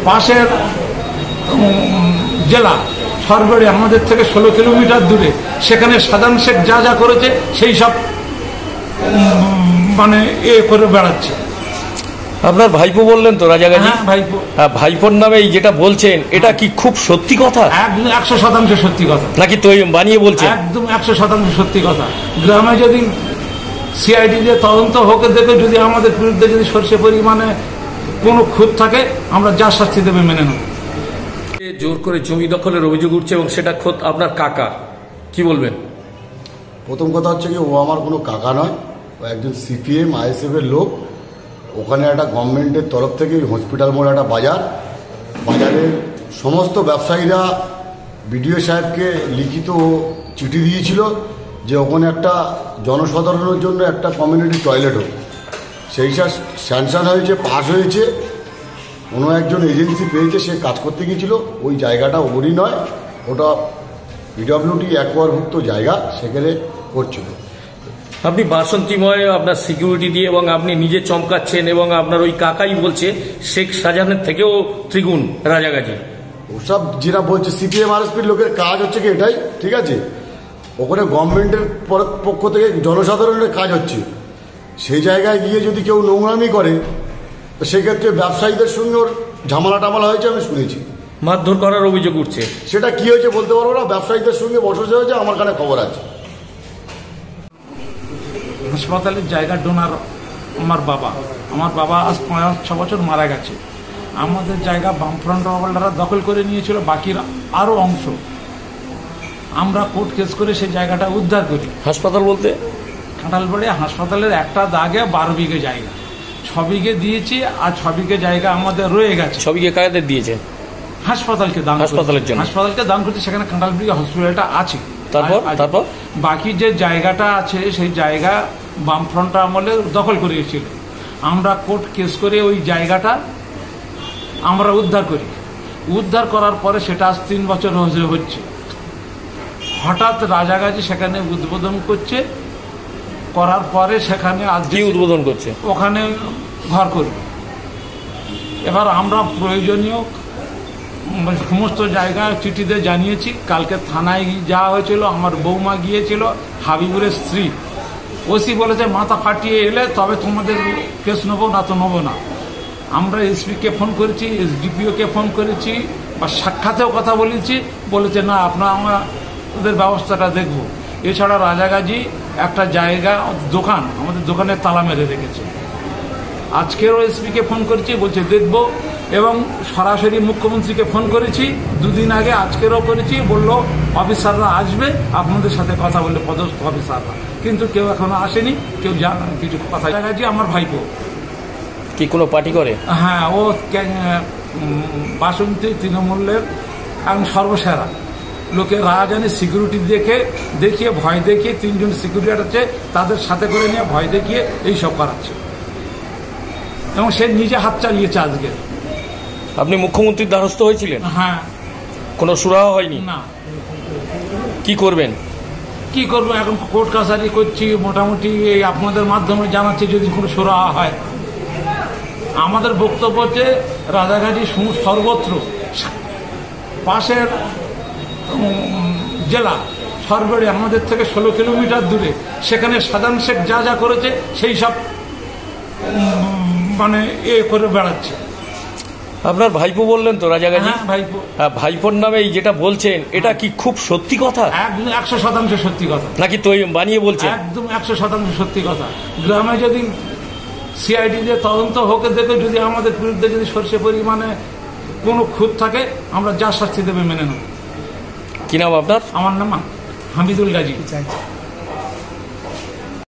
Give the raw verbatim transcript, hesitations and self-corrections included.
পাশের জেলা সরবরে আমাদের থেকে ষোলো কিলোমিটার দূরে, সেখানে সাজান শেখ যা যা করেছে সেই সব মানে এ করে বেড়াচ্ছে। আপনার ভাইপো বললেন তো রাজাগাজী? হ্যাঁ ভাইপো। ভাইপোর নামে যেটা বলছেন এটা কি খুব সত্যি কথা? একদম একশো শতাংশ সত্যি কথা। নাকি তো বানিয়ে বলছেন? একদম একশো শতাংশ সত্যি কথা। গ্রামে যদি সিআইডি দিয়ে তদন্ত হোক, দেখে যদি আমাদের বিরুদ্ধে যদি সর্ষে পরিমাণে কোনো খুঁত থাকে, আমরা যা শাস্তি দেবে মেনে নেব। জোর করে জমি দখলের অভিযোগ উঠছে এবং সেটা খোদ আপনার কাকা, কি বলবেন? প্রথম কথা হচ্ছে কি, ও আমার কোনো কাকা নয়, ও একজন সিপিএম আইএসএফ এর লোক। ওখানে একটা গভর্নমেন্টের তরফ থেকে হসপিটাল মোড় একটা বাজার, বাজারের সমস্ত ব্যবসায়ীরা বিডিও সাহেবকে লিখিত চিঠি দিয়েছিল যে ওখানে একটা জনসাধারণের জন্য একটা কমিউনিটি টয়লেট হোক। সেইটা স্যাংশন হয়েছে, পাস হয়েছে, কোনো একজন এজেন্সি পেয়েছে, সে কাজ করতে গিয়েছিল। ওই জায়গাটা ওরই নয়, ওটা পিডব্লিউডি একবারভুক্ত জায়গা, সেখানে করছিল। আপনি বাসন্তীময় আপনার সিকিউরিটি দিয়ে এবং আপনি নিজে চমকাচ্ছেন এবং আপনার ওই কাকাই বলছে শেখ শাহজাহানের থেকেও ত্রিগুণ রাজাগাজী। ওসব যেটা বলছে সিপিএম আরএসপির লোকের কাজ হচ্ছে কি এটাই, ঠিক আছে? ওখানে গভর্নমেন্টের পক্ষ থেকে জনসাধারণের কাজ হচ্ছে, সেই জায়গায় গিয়ে যদি কেউ নোংরামি করে, তো সেক্ষেত্রে ব্যবসায়ীদের সঙ্গে ওর ঝামেলা টামালা হয়েছে, আমি শুনেছি। মারধর করার অভিযোগ উঠছে, সেটা কি হয়েছে বলতে পারবো না। ব্যবসায়ীদের সঙ্গে বসে হয়েছে, আমার কাছে খবর আছে। হাসপাতালের জায়গা ডোনার আমার বাবা আমার বাবা আজ পাঁচ ছ বছর মারা গেছে। আমাদের জায়গা বামফ্রন্ট ওয়ার্ল্ডাররা দখল করে নিয়েছিল, বাকির আরও অংশ। আমরা কোর্ট কেস করে সেই জায়গাটা উদ্ধার করি। হাসপাতাল বলতে কাঁঠালবাড়ি হাসপাতালের একটা দাগে বারো বিঘে জায়গা, ছ বিঘে দিয়েছি, আর ছ বিঘে জায়গা আমাদের রয়ে গেছে। ছ বিঘে কাদের দিয়েছেন? হাসপাতালকে দান, হাসপাতালের জন্য হাসপাতালকে দান করতে, সেখানে কাঁঠালবাড়ি হসপিটালটা আছে। তারপর তারপর বাকি যে জায়গাটা আছে সেই জায়গা বামফ্রন্ট আমলে দখল করে গেছিল। আমরা কোর্ট কেস করে ওই জায়গাটা আমরা উদ্ধার করি। উদ্ধার করার পরে সেটা আজ তিন বছর হচ্ছে। হঠাৎ রাজাগাজী সেখানে উদ্বোধন করছে, করার পরে সেখানে আজ কি উদ্বোধন করছে? ওখানে ঘর করবে। এবার আমরা প্রয়োজনীয় সমস্ত জায়গায় চিঠিতে জানিয়েছি। কালকে থানায় যাওয়া হয়েছিল, আমার বৌমা গিয়েছিল, হাবিবুরের স্ত্রী। ওসি বলেছে মাথা ফাটিয়ে এলে তবে তোমাদের কেস নেবো, না তো নেবো না। আমরা এসপিকে ফোন করেছি, এসডিপিওকে ফোন করেছি, বা সাক্ষাতেও কথা বলেছি, বলেছে না আপনার আমাদের ব্যবস্থাটা দেখব। এছাড়া রাজাগাজী একটা জায়গা দোকান, আমাদের দোকানের তালা মেরে রেখেছে। আজকেরও এসপিকে ফোন করেছি, বলছে দেখব। এবং সরাসরি মুখ্যমন্ত্রীকে ফোন করেছি দুদিন আগে, আজকেরও করেছি, বললো অফিসাররা আসবে আপনাদের সাথে কথা বললে, পদস্থ অফিসাররা, কিন্তু কেউ এখনো আসেনি, কেউ জানা কিছু কথা। রাজাগাজী আমার ভাইপো। কি কোনো পার্টি করে? হ্যাঁ, ও বাসন্তী তৃণমূলের এখন সর্বসেরা লোকে। রাজানের সিকিউরিটি দেখে দেখিয়ে ভয় দেখিয়ে, তিনজন সিকিউরিটি আছে তাদের সাথে করে নিয়ে ভয় দেখিয়ে এইসব করাচ্ছে, এবং সে নিজে হাত চালিয়েছে আজকে। আপনি মুখ্যমন্ত্রীর দ্বারস্থ হয়েছিলেন? হ্যাঁ। কোনো সুরাহা হয়নি? না। কি করবেন? কি করবো, এখন কোর্ট কাছারি করছি, মোটামুটি এই আপনাদের মাধ্যমে জানাচ্ছি যদি কোনো সুরাহা হয়। আমাদের বক্তব্য হচ্ছে রাজাগাজী সর্বত্র, পাশের জেলা সরবরে আমাদের থেকে ষোলো কিলোমিটার দূরে, সেখানে সাজান শেখ যা যা করেছে সেই সব মানে এ করে বেড়াচ্ছে। আপনার ভাইপো বললেন তো রাজাগাজী? হ্যাঁ ভাইপো। ভাইপোর নামে যেটা বলছেন এটা কি খুব সত্যি কথা? একদম একশো শতাংশ সত্যি কথা। নাকি তো বানিয়ে বলছেন? একদম একশো শতাংশ সত্যি কথা। গ্রামে যদি সিআইডি দিয়ে তদন্ত হোক, দেখে যদি আমাদের বিরুদ্ধে যদি সর্ষে পরিমাণে কোনো খুঁত থাকে, আমরা যা শাস্তি দেবে মেনে নেব। কি নাম আপনার? আমার নাম হামিদুল গাজী।